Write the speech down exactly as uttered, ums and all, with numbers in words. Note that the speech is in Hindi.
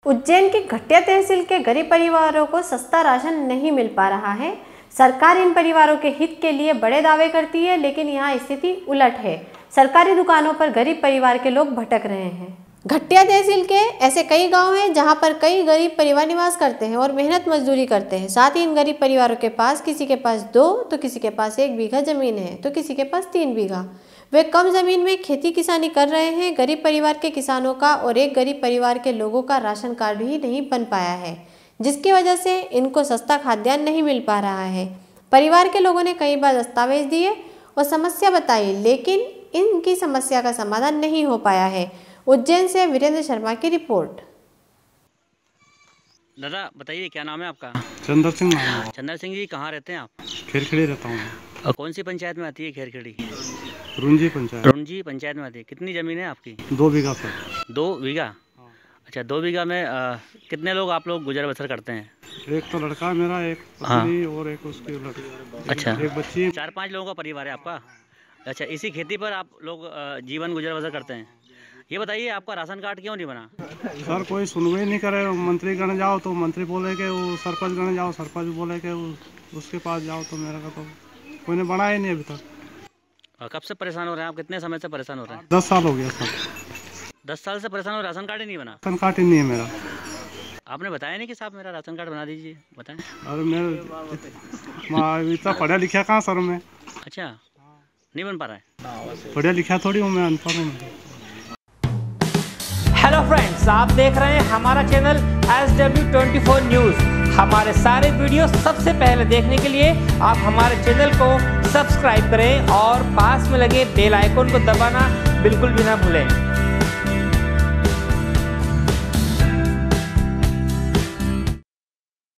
उज्जैन की घटिया तहसील के गरीब परिवारों को सस्ता राशन नहीं मिल पा रहा है। सरकार इन परिवारों के हित के लिए बड़े दावे करती है, लेकिन यहाँ स्थिति उलट है। सरकारी दुकानों पर गरीब परिवार के लोग भटक रहे हैं। घटिया तहसील के ऐसे कई गांव हैं जहां पर कई गरीब परिवार निवास करते हैं और मेहनत मजदूरी करते हैं। साथ ही इन गरीब परिवारों के पास किसी के पास दो तो किसी के पास एक बीघा जमीन है तो किसी के पास तीन बीघा। वे कम जमीन में खेती किसानी कर रहे हैं। गरीब परिवार के किसानों का और एक गरीब परिवार के लोगों का राशन कार्ड ही नहीं बन पाया है, जिसकी वजह से इनको सस्ता खाद्यान्न नहीं मिल पा रहा है। परिवार के लोगों ने कई बार दस्तावेज दिए और समस्या बताई, लेकिन इनकी समस्या का समाधान नहीं हो पाया है। उज्जैन से वीरेंद्र शर्मा की रिपोर्ट। दादा बताइए, क्या नाम है आपका? चंदर सिंह नाम है। चंदर सिंह जी, कहाँ रहते हैं आप? खेरखेड़ी रहता हूँ। और कौन सी पंचायत में आती है खेरखेड़ी? रुंजी पंचायत। रुंजी पंचायत में आती है। कितनी ज़मीन है आपकी? दो बीघा सर। दो बीघा? अच्छा, दो बीघा में आ, कितने लोग आप लोग गुजर बसर करते हैं? एक तो लड़का मेरा, एक पत्नी और एक उसकी लड़की। अच्छा, एक बच्ची। चार पाँच लोगों का परिवार है आपका? अच्छा, इसी खेती पर आप लोग जीवन गुजर बसर करते हैं। ये बताइए, आपका राशन कार्ड क्यों नहीं बना? सर कोई सुनवाई नहीं करे। मंत्री गण जाओ तो मंत्री बोले कि वो सरपंच गण जाओ, सरपंच बोले कि उसके पास जाओ, तो मेरा का तो कोई ने बना ही नहीं अभी तक। कब से परेशान हो रहे हैं आप? कितने समय से परेशान हो रहे हैं? दस साल हो गया सर। दस साल से परेशान हो, राशन कार्ड ही नहीं बना? राशन कार्ड ही नहीं है मेरा। आपने बताया नहीं कि साहब मेरा राशन कार्ड बना दीजिए? बताएं। अरे मैं इतना पढ़ा लिखा कहाँ सर मैं। अच्छा, नहीं बन पा रहा है? पढ़ा लिखा थोड़ी हूँ मैं, अनपढ़ हूँ। हेलो फ्रेंड्स, आप देख रहे हैं हमारा channel S W twenty four news. हमारे सारे वीडियो सबसे पहले देखने के लिए आप हमारे चैनल को सब्सक्राइब करें और पास में लगे बेल आइकन को दबाना बिल्कुल भी ना भूलें।